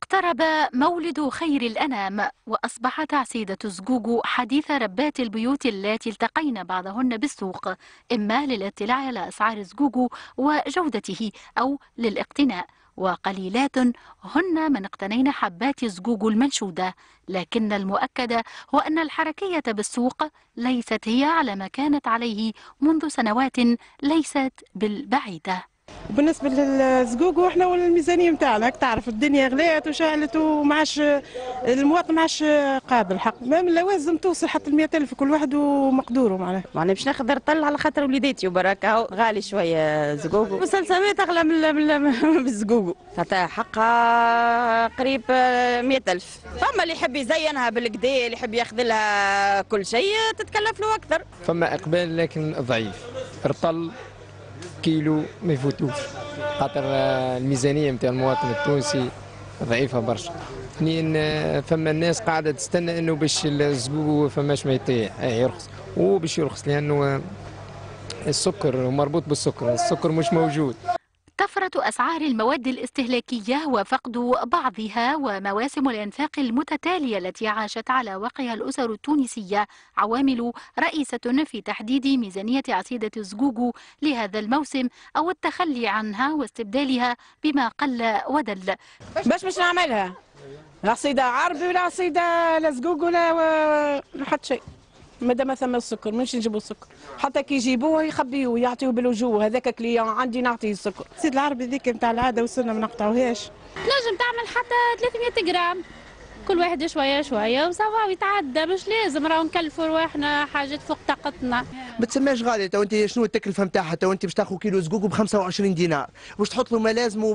اقترب مولد خير الأنام، وأصبحت عسيدة زقوقو حديث ربات البيوت اللاتي التقين بعضهن بالسوق، إما للاطلاع على أسعار زقوقو وجودته أو للاقتناء، وقليلات هن من اقتنين حبات زقوقو المنشودة. لكن المؤكد هو أن الحركية بالسوق ليست هي على ما كانت عليه منذ سنوات ليست بالبعيدة. بالنسبه للزقوق احنا والميزانيه نتاعنا تعرف الدنيا غلات وشعلت ومعاش المواطن معاش قادر الحق ما اللوازم توصل حتى 100,000 كل واحد ومقدوره معناها باش نقدر نطلع على خاطر وليداتي وبراك غالي شويه زقوق والسلسلات اغلى من بالزقوق حتى حقها قريب 100,000. فما اللي يحب يزينها بالكدا اللي يحب ياخذ لها كل شيء تتكلف له اكثر. فما اقبال لكن ضعيف، رطل كيلو ما يفوتوش خاطر الميزانيه نتاع المواطن التونسي ضعيفه برشا. اثنين فما الناس قاعده تستنى انه باش الزقوق فماش ما يطيح يرخص، وباش يرخص لانه السكر مربوط بالسكر، السكر مش موجود. طفرة أسعار المواد الاستهلاكية وفقد بعضها ومواسم الإنفاق المتتالية التي عاشت على وقعها الأسر التونسية عوامل رئيسة في تحديد ميزانية عصيدة زقوقو لهذا الموسم أو التخلي عنها واستبدالها بما قل ودل. باش نعملها عصيده عربي ولا عصيده لا زقوق ولا حتى شيء مادام ثم السكر مش نجيبوا السكر حتى كي يجيبوه يخبيوه يعطيوه بالوجوه هذاك كليون عندي نعطيه السكر. السيد العربي ذيك نتاع العاده والسنه ما نقطعوهاش. تنجم تعمل حتى 300 جرام كل واحد شويه شويه وصافا يتعدى، مش لازم راهو نكلفوا رواحنا حاجات فوق طاقتنا. ما تسماش غاليه. تو انت شنو التكلفه نتاعها؟ تو انت باش تاخذ كيلو زقوق ب 25 دينار، باش تحط له ملازمه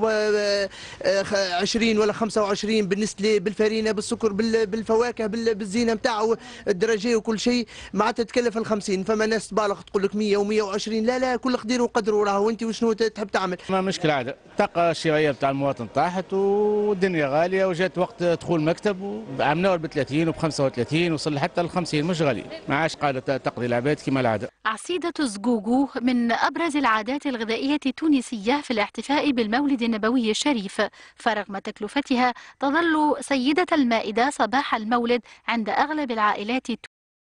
20 ولا 25 بالنسبه بالفرينه بالسكر بالفواكه بالزينه نتاعو الدرجه وكل شيء معناتها تكلف ال 50. فما ناس تبالغ تقول لك 100 و120. لا كل قدير وقدره راهو انت وشنو تحب تعمل. ما مشكله عاده الطاقه الشرائيه نتاع المواطن طاحت والدنيا غاليه وجات وقت دخول مكتب عملوه ب 30 وب 35 وصل حتى ل 50 مش غالي، ما عادش قاعده تقضي العباد كما العاده. عصيدة زقوقو من أبرز العادات الغذائية التونسية في الاحتفاء بالمولد النبوي الشريف، فرغم تكلفتها تظل سيدة المائدة صباح المولد عند أغلب العائلات التونسية.